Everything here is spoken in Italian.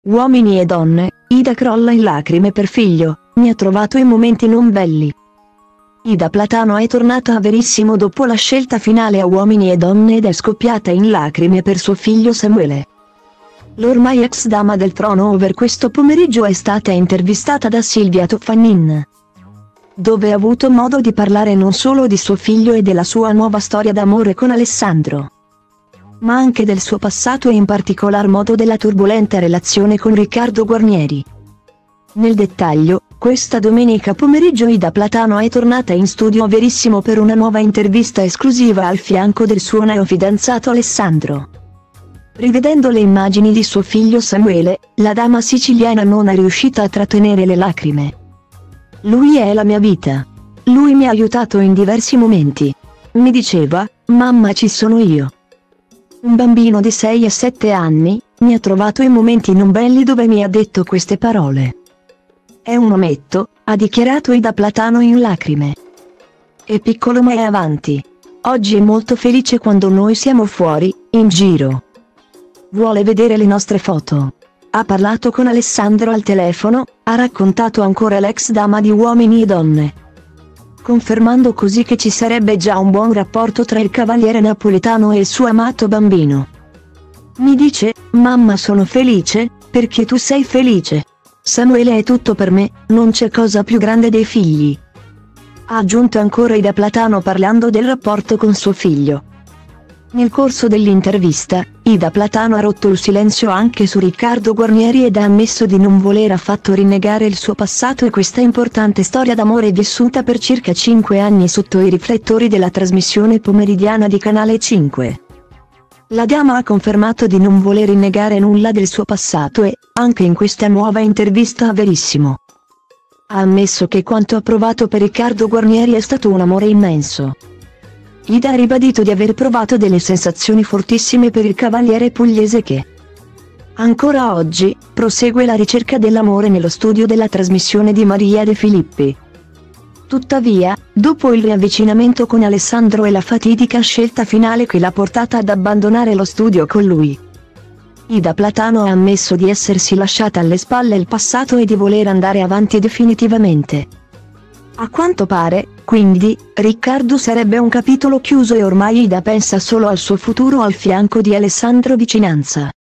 Uomini e donne, Ida crolla in lacrime per figlio, mi ha trovato in momenti non belli. Ida Platano è tornata a Verissimo dopo la scelta finale a Uomini e donne ed è scoppiata in lacrime per suo figlio Samuele. L'ormai ex dama del trono over questo pomeriggio è stata intervistata da Silvia Toffanin, dove ha avuto modo di parlare non solo di suo figlio e della sua nuova storia d'amore con Alessandro, ma anche del suo passato e in particolar modo della turbolenta relazione con Riccardo Guarnieri. Nel dettaglio, questa domenica pomeriggio Ida Platano è tornata in studio a Verissimo per una nuova intervista esclusiva al fianco del suo neofidanzato Alessandro. Rivedendo le immagini di suo figlio Samuele, la dama siciliana non è riuscita a trattenere le lacrime. Lui è la mia vita. Lui mi ha aiutato in diversi momenti. Mi diceva, mamma ci sono io. Un bambino di 6 e 7 anni, mi ha trovato in momenti non belli dove mi ha detto queste parole. È un ometto, ha dichiarato Ida Platano in lacrime. È piccolo ma è avanti. Oggi è molto felice quando noi siamo fuori, in giro. Vuole vedere le nostre foto. Ha parlato con Alessandro al telefono, ha raccontato ancora l'ex dama di Uomini e donne, confermando così che ci sarebbe già un buon rapporto tra il cavaliere napoletano e il suo amato bambino. Mi dice, mamma sono felice, perché tu sei felice. Samuele è tutto per me, non c'è cosa più grande dei figli. Ha aggiunto ancora Ida Platano parlando del rapporto con suo figlio. Nel corso dell'intervista, Ida Platano ha rotto il silenzio anche su Riccardo Guarnieri ed ha ammesso di non voler affatto rinnegare il suo passato e questa importante storia d'amore vissuta per circa 5 anni sotto i riflettori della trasmissione pomeridiana di Canale 5. La dama ha confermato di non voler rinnegare nulla del suo passato e, anche in questa nuova intervista a Verissimo, ha ammesso che quanto ha provato per Riccardo Guarnieri è stato un amore immenso. Ida ha ribadito di aver provato delle sensazioni fortissime per il cavaliere pugliese che, ancora oggi, prosegue la ricerca dell'amore nello studio della trasmissione di Maria De Filippi. Tuttavia, dopo il riavvicinamento con Alessandro e la fatidica scelta finale che l'ha portata ad abbandonare lo studio con lui, Ida Platano ha ammesso di essersi lasciata alle spalle il passato e di voler andare avanti definitivamente. A quanto pare, quindi, Riccardo sarebbe un capitolo chiuso e ormai Ida pensa solo al suo futuro al fianco di Alessandro Vicinanza.